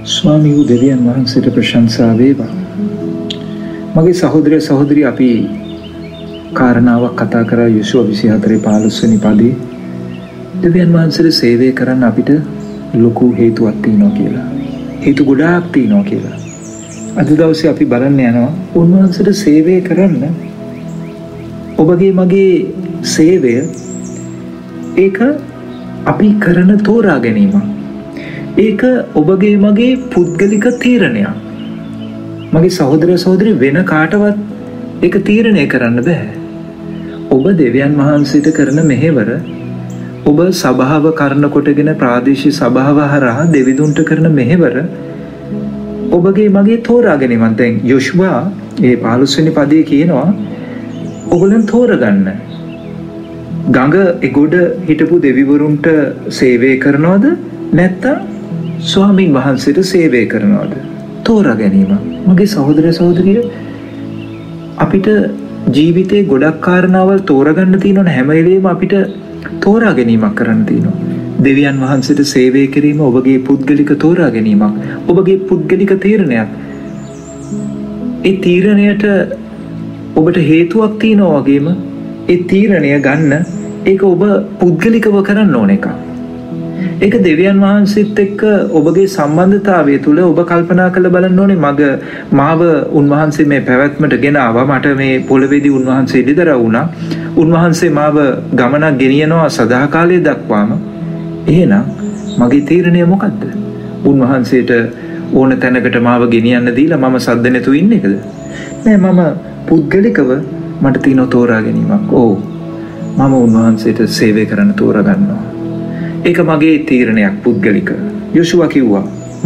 ස්වාමී වූ දෙවියන් වහන්සේට ප්‍රශංසා වේවා. මගේ සහෝදරය සහෝදරිය අපි කාරණාවක් කතා කරා යොෂුව 24:15 වෙනි පදේ. දෙවියන් වහන්සේට සේවය කරන්න අපිට ලොකු හේතුවක් තියෙනවා කියලා. හේතු ගොඩාක් තියෙනවා කියලා. අද දවසේ අපි බලන්න යනවා උන්වහන්සේට සේවය කරන්න. ඔබගේ මගේ සේවය ඒක අපි කරන තෝරා ගැනීම. ඒක ඔබගේ මගේ පුද්ගලික තීරණයක්. මගේ සහෝදර සහෝදරි වෙන කාටවත් ඒක තීරණය කරන්න බෑ. ඔබ දෙවියන් වහන්සේට කරන මෙහෙවර ඔබ සභාව කරන කොටගෙන ප්‍රාදේශීය සභාව හරහා දෙවිදුන්ට කරන මෙහෙවර ඔබගේ මගේ තෝරා ගැනීමක්. දැන් යොෂුවා ඒ 15 වෙනි පදයේ කියනවා ඔගලන් තෝරගන්න. ගඟ එගොඩ හිටපු දෙවිවරුන්ට සේවය කරනවද නැත්නම් ස්වාමීන් වහන්සේට සේවය කරනවද? තෝරා ගැනීම. මගේ සහෝදර සහෝදරිය අපිට ජීවිතේ ගොඩක් කාරණාවල් තෝරගන්න තියෙනවනේ. හැම වෙලේම අපිට තෝරා ගැනීමක් කරන්න තියෙනවා. දෙවියන් වහන්සේට සේවය කිරීම ඔබගේ පුද්ගලික තෝරා ගැනීමක්. ඔබගේ පුද්ගලික තීරණයක්. ඒ තීරණයට ඔබට හේතුවක් තියෙනවා වගේම ඒ තීරණය ගන්න ඒක ඔබ පුද්ගලිකව කරන්න ඕන එකක්. ඒක දෙවියන් වහන්සේත් එක්ක ඔබගේ සම්බන්ධතාවය තුළ ඔබ කල්පනා කරලා බලන්න ඕනේ. මාව උන්වහන්සේ මේ පැවැත්මට ගෙන ආවා. මට මේ පොළවේදී උන්වහන්සේ ඉදිරිය වුණා. උන්වහන්සේ මාව ගමනක් ගෙනියනවා සදාකාලය දක්වාම. එහෙනම් මගේ තීරණය මොකද්ද? උන්වහන්සේට ඕන තැනකට මාව ගෙනියන්න දීලා මම සද්ද නැතුව ඉන්න එකද? නෑ, මම පුද්ගලිකව මට තියෙන තෝරා ගැනීමක්. ඔව්, මම උන්වහන්සේට සේවය කරන්න තෝරා ගන්නවා. ඒක මගේ තීරණයක් පුද්ගලික. යොෂුවා කිව්වා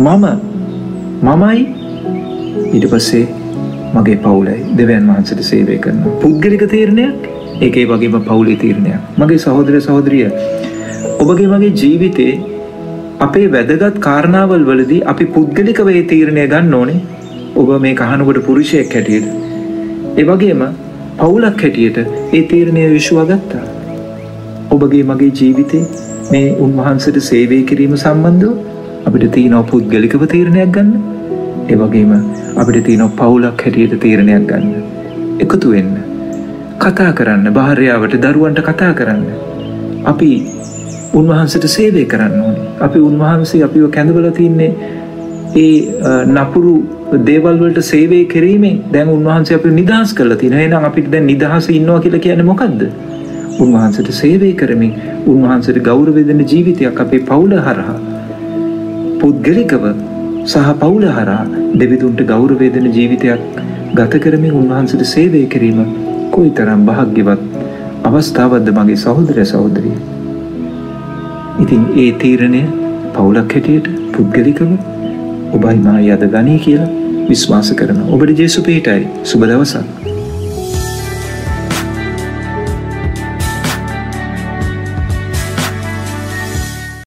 මමයි ඊට පස්සේ මගේ පවුලයි දෙවියන් වහන්සේට සේවය කරනවා. පුද්ගලික තීරණයක්. ඒකේ වගේම පවුලේ තීරණයක්. මගේ සහෝදර සහෝදරිය ඔබගේ මගේ ජීවිතේ අපේ වැදගත් කාරණාවල් වලදී අපි පුද්ගලිකව ඒ තීරණය ගන්න ඕනේ. ඔබ මේ කහනකොට පුරුෂයෙක් හැටියට ඒ වගේම පවුලක් හැටියට ඒ තීරණය යොෂුවා ගත්තා. ඔබගේ මගේ ජීවිතේ මේ උන්වහන්සේට සේවය කිරීම සම්බන්ධව අපිට තියෙන පුද්ගලිකව තීරණයක් ගන්න. ඒ වගේම අපිට තියෙන පවුලක් හැටියට තීරණයක් ගන්න. එකතු වෙන්න. කතා කරන්න, භාර්යාවට දරුවන්ට කතා කරන්න. අපි උන්වහන්සේට සේවය කරන්න ඕනේ. අපි උන්වහන්සේ අපිව කැඳවලා තින්නේ ඒ නපුරු දේවල් වලට සේවය කිරීමෙන් දැන් උන්වහන්සේ අපිව නිදහස් කරලා තියෙනවා. එහෙනම් අපිට දැන් නිදහසේ ඉන්නවා කියලා කියන්නේ මොකද්ද? උන්වහන්සේට සේවය කරමින් උන්වහන්සේට ගෞරව දෙන ජීවිතයක් අපේ පවුල හරහා පුද්ගලිකව සහ පවුල හරහා දෙවිදුන්ට ගෞරව දෙන ජීවිතයක් ගත කරමින් උන්වහන්සේට සේවය කිරීම කොයිතරම් භාග්‍යවත් අවස්ථාවක්ද මගේ සහෝදර සහෝදරිය. ඉතින් ඒ තීරණය පවුලක් හැටියට පුද්ගලිකව ඔබයි මායි අද ගනී කියලා විශ්වාස කරනවා. ඔබට ජේසු පිහිටයි. සුබ දවසක්.